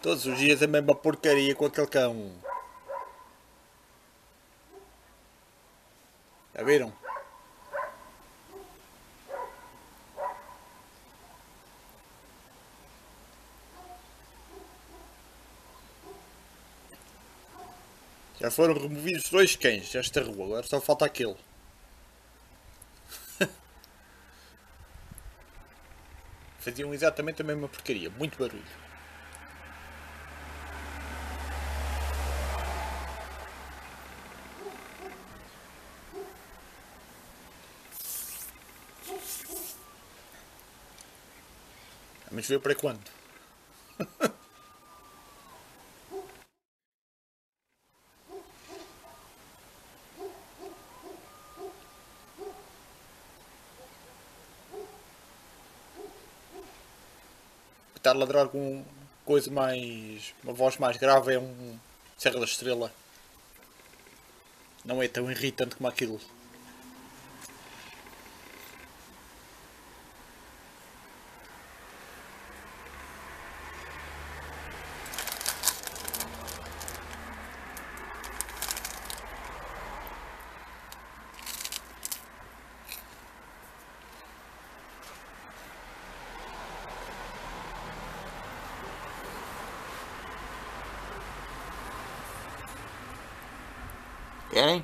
Todos os dias a mesma porcaria com aquele cão. Já viram? Já foram removidos 2 cães desta rua, agora só falta aquele. Faziam exatamente a mesma porcaria, muito barulho. Vamos ver para quando. Estar a ladrar com coisa mais. Uma voz mais grave é um Serra da Estrela. Não é tão irritante como aquilo. Querem?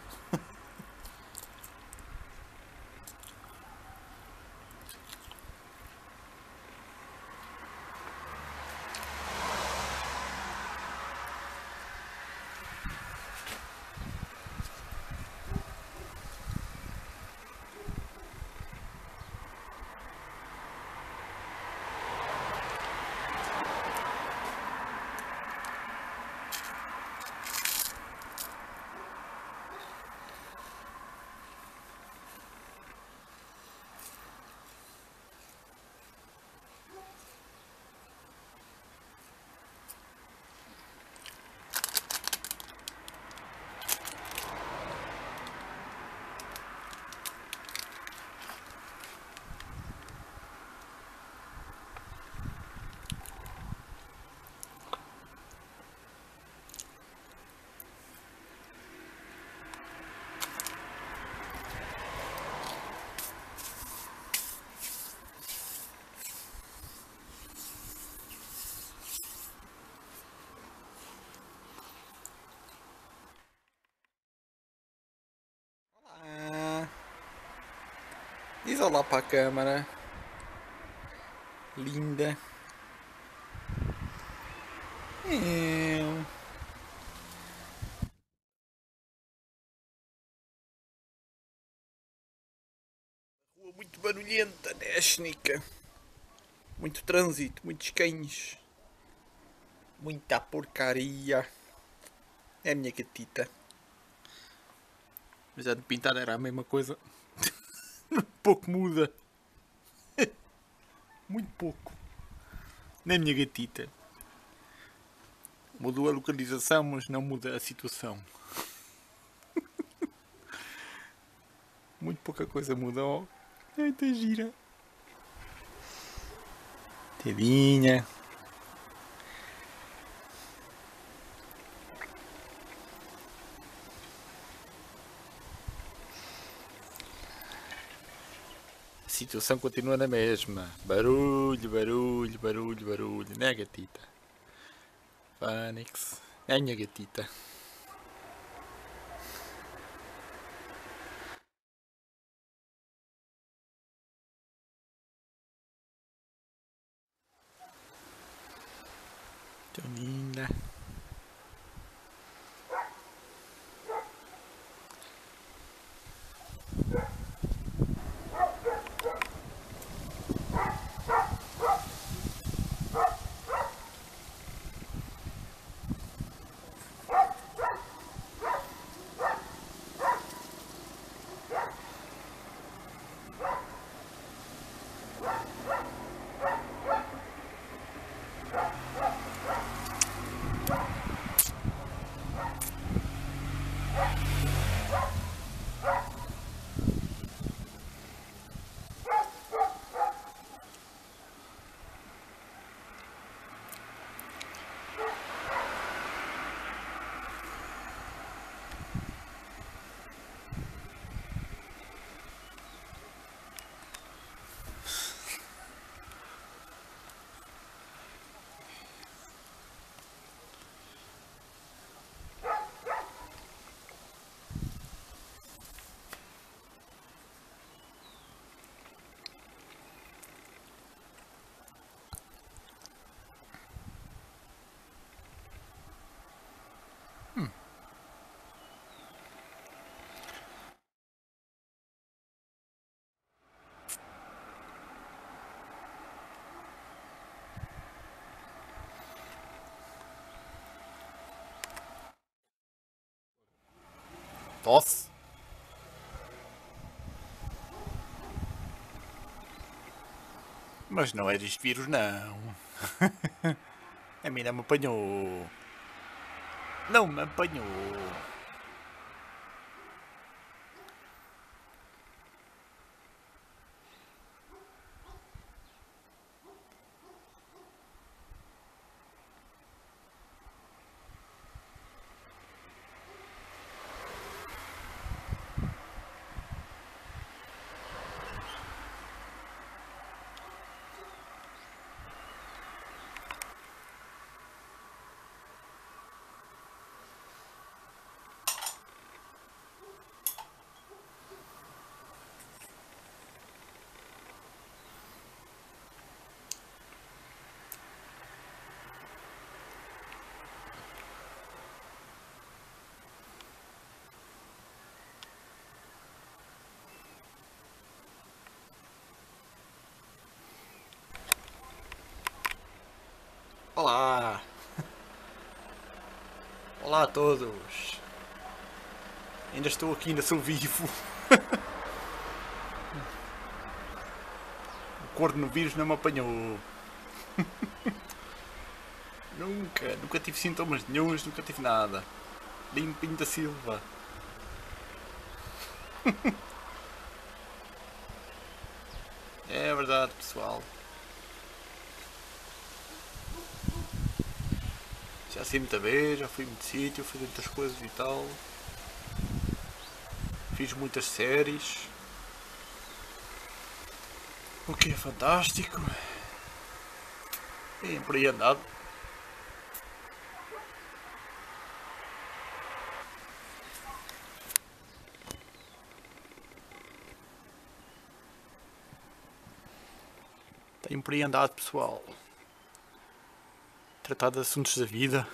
Diz olá para a câmara. Linda. Rua muito barulhenta, né, Xnica? Muito trânsito, muitos cães. Muita porcaria. É a minha gatita. Mas a de pintar era a mesma coisa. Pouco muda. Muito pouco. Nem a minha gatita. Mudou a localização, mas não muda a situação. Muito pouca coisa mudou. Ai, tá gira. Tadinha. A situação continua na mesma. Barulho, barulho, barulho, barulho. Né, gatita? Fênix. É a minha gatita. Tão linda. Tosse. Mas não é deste vírus, não. A mim não me apanhou. Não me apanhou. Olá! Olá a todos! Ainda estou aqui, ainda sou vivo. O coronavírus não me apanhou. Nunca tive sintomas nenhuns, nunca tive nada. Limpinho da Silva. É verdade, pessoal. Já saí muita vez, já fui a muito sítio, fiz muitas coisas e tal. Fiz muitas séries. O que é fantástico. É por aí andado. Tenho por aí andado, pessoal. Tratar de assuntos da vida.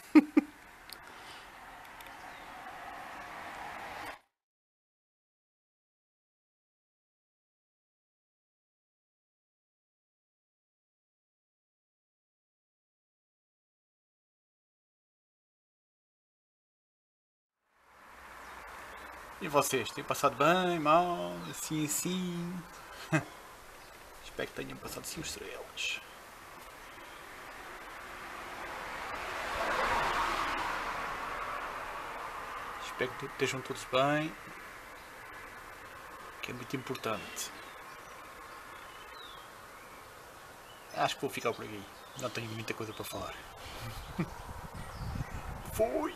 E vocês, têm passado bem, mal, assim, assim? Espero que tenham passado 5 estrelas. Espero que estejam todos bem, que é muito importante. Acho que vou ficar por aqui. Não tenho muita coisa para falar. Foi!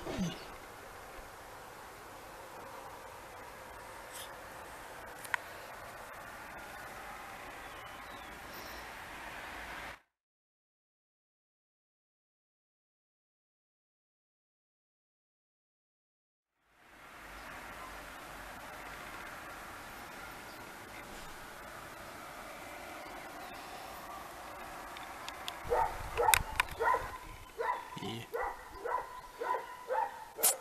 E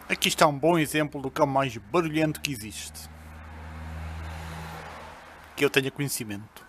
Aqui está um bom exemplo do cão mais barulhento que existe. Que eu tenha conhecimento.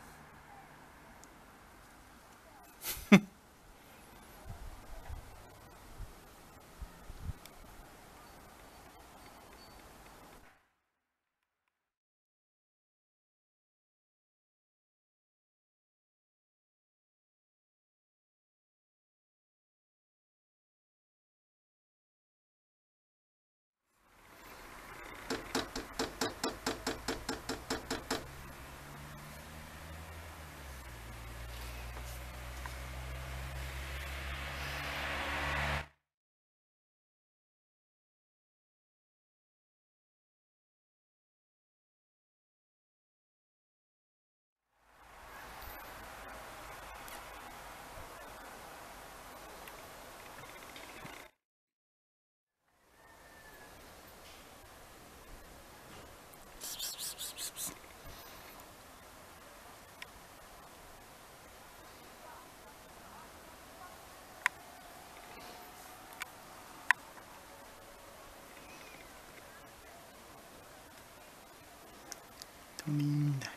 Tão linda.